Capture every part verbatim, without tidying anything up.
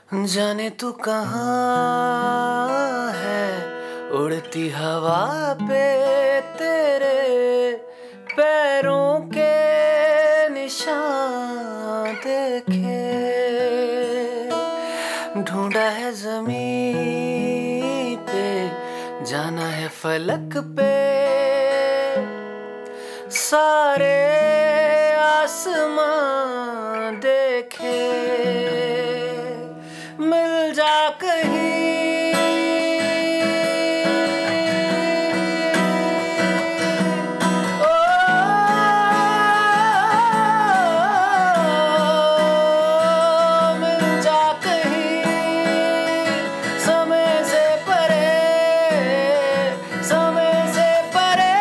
जाने तू कहाँ है, उड़ती हवा पे तेरे पैरों के निशान देखे। ढूंढा है ज़मीं पे, जाना है फलक पे, सारे आसमां देखे। मिल जा कहीं, ओ मिल जा कहीं, समय से परे, समय से परे।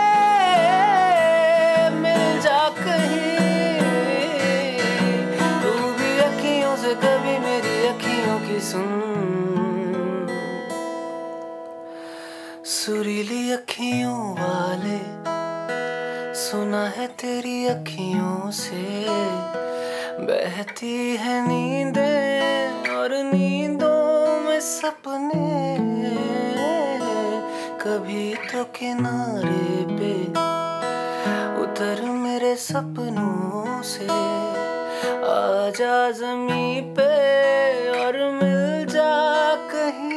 मिल जा कहीं, तू भी अखियों से कभी मेरी अखियों की सुन। सुरीली अखियों वाले, सुना है तेरी अखियों से बहती है नींदें और नींदों में सपने। कभी तो किनारे पे उतर मेरे सपनों से, आजा ज़मीं पे और मिल जा कहीं।